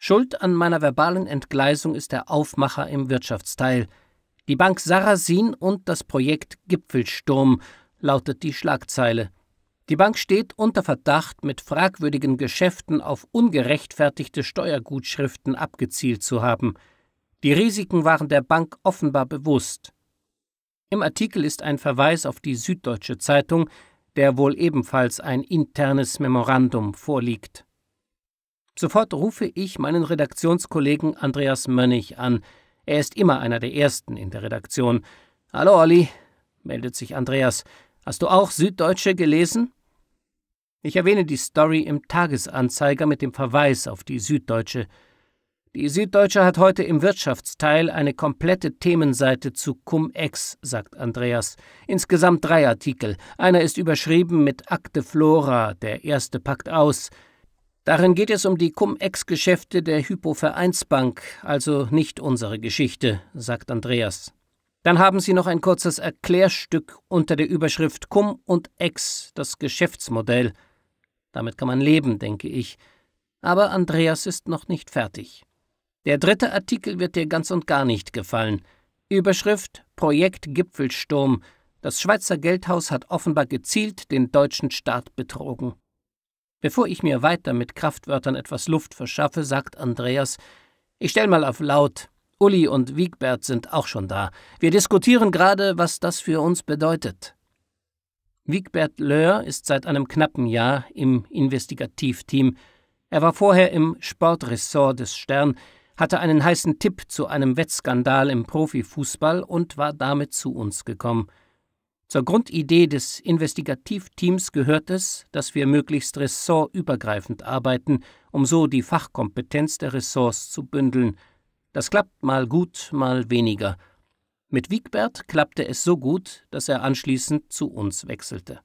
Schuld an meiner verbalen Entgleisung ist der Aufmacher im Wirtschaftsteil. Die Bank Sarasin und das Projekt Gipfelsturm, lautet die Schlagzeile. Die Bank steht unter Verdacht, mit fragwürdigen Geschäften auf ungerechtfertigte Steuergutschriften abgezielt zu haben. Die Risiken waren der Bank offenbar bewusst. Im Artikel ist ein Verweis auf die Süddeutsche Zeitung, der wohl ebenfalls ein internes Memorandum vorliegt. Sofort rufe ich meinen Redaktionskollegen Andreas Mönnich an. Er ist immer einer der Ersten in der Redaktion. »Hallo Olli«, meldet sich Andreas. »Hast du auch Süddeutsche gelesen?« Ich erwähne die Story im Tagesanzeiger mit dem Verweis auf die Süddeutsche. Die Süddeutsche hat heute im Wirtschaftsteil eine komplette Themenseite zu Cum-Ex, sagt Andreas. Insgesamt 3 Artikel. Einer ist überschrieben mit Akte Flora, der erste packt aus. Darin geht es um die Cum-Ex-Geschäfte der Hypo-Vereinsbank, also nicht unsere Geschichte, sagt Andreas. Dann haben sie noch ein kurzes Erklärstück unter der Überschrift Cum und Ex, das Geschäftsmodell. Damit kann man leben, denke ich. Aber Andreas ist noch nicht fertig. Der 3. Artikel wird dir ganz und gar nicht gefallen. Überschrift Projekt Gipfelsturm. Das Schweizer Geldhaus hat offenbar gezielt den deutschen Staat betrogen. Bevor ich mir weiter mit Kraftwörtern etwas Luft verschaffe, sagt Andreas, ich stell mal auf laut. Uli und Wiegbert sind auch schon da. Wir diskutieren gerade, was das für uns bedeutet. Wiegbert Löhr ist seit einem knappen Jahr im Investigativteam. Er war vorher im Sportressort des Stern, hatte einen heißen Tipp zu einem Wettskandal im Profifußball und war damit zu uns gekommen. Zur Grundidee des Investigativteams gehört es, dass wir möglichst ressortübergreifend arbeiten, um so die Fachkompetenz der Ressorts zu bündeln. Das klappt mal gut, mal weniger. Mit Wiegbert klappte es so gut, dass er anschließend zu uns wechselte.